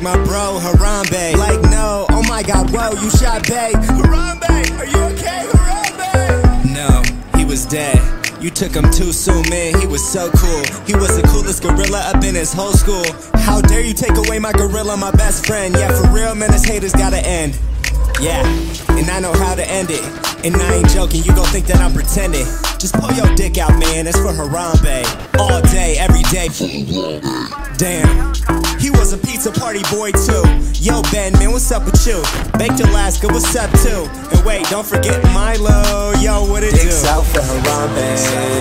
my bro, Harambe. Like, no, oh my god, whoa, you shot bae. Harambe, are you okay, Harambe? No, he was dead. You took him too soon, man, he was so cool. He was the coolest gorilla up in his whole school. How dare you take away my gorilla, my best friend. Yeah, for real, man, this haters gotta end. Yeah, and I know how to end it. And I ain't joking, you gon' think that I'm pretending. Just pull your dick out, man, it's for Harambe. All day, every day. Damn, he was a pizza party boy too. Yo, Ben, man, what's up with you? Baked Alaska, what's up too? And wait, don't forget Milo, yo, what it do? Dicks out for Harambe.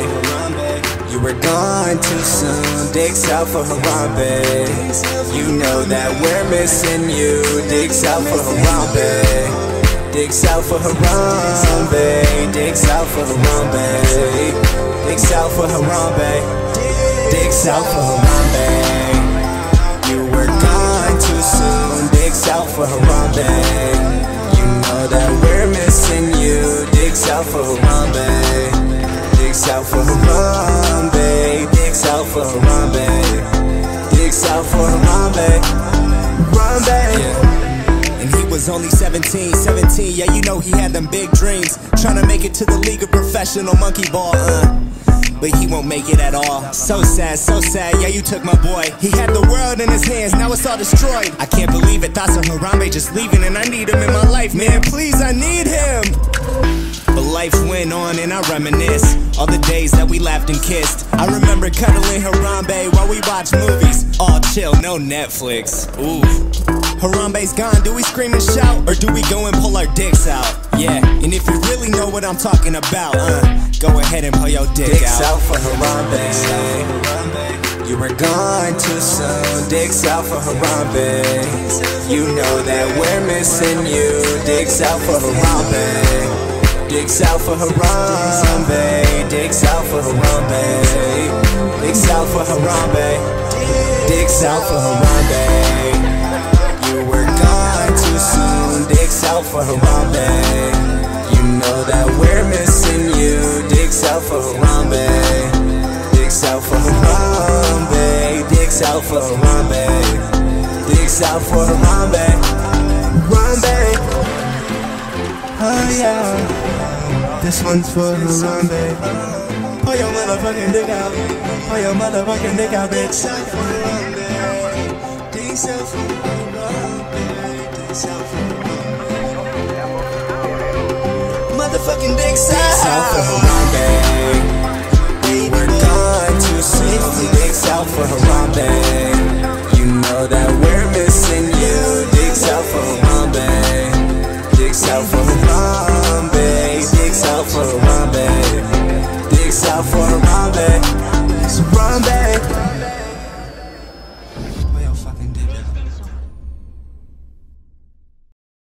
You were gone too soon. Dicks out for Harambe. You know that we're missing you. Dicks out for Harambe. Dicks out for Harambe. Dicks out for Harambe. Dicks out for Harambe. Dicks out for Harambe. You were gone too soon. Dicks out for Harambe. You know that we're missing you. Dicks out for Harambe. Dicks out for Harambe. Dicks out for Harambe. Dicks out for Harambe. Harambe. Yeah. And he was only 17, yeah, you know he had them big dreams. Tryna make it to the league of professional monkey ball, but he won't make it at all. So sad, yeah, you took my boy. He had the world in his hands, now it's all destroyed. I can't believe it, thoughts of Harambe just leaving. And I need him in my life, man, please, I need him. But life went on and I reminisce all the days that we laughed and kissed. I remember cuddling Harambe while we watched movies. All chill, no Netflix, ooh. Harambe's gone, do we scream and shout? Or do we go and pull our dicks out? Yeah, and if you really know what I'm talking about, go ahead and pull your dick Dicks out. out for Harambe. You were gone too soon. Dicks out for Harambe. You know that we're missing you. Dicks out for Harambe. Dicks out for Harambe. Dicks out for Harambe. Dicks out for Harambe. Dicks out for Harambe. You were gone too soon. Dicks out for Harambe. You know that we're missing you. Dicks out for Harambe. Dicks out for Harambe. Dicks out for Harambe. Dicks out for Harambe. Harambe. Oh yeah. This one's for Harambe. Pull your motherfucking dick out. Pull your motherfucking dick out, bitch. Dicks out for Harambe. Dicks out for motherfucking dicks out for Harambe. We were gone too soon. Dicks out for Harambe. You know that we're missing you. Dicks out for Harambe. Dicks out for Harambe. Dicks out for Harambe. Dicks out for Harambe.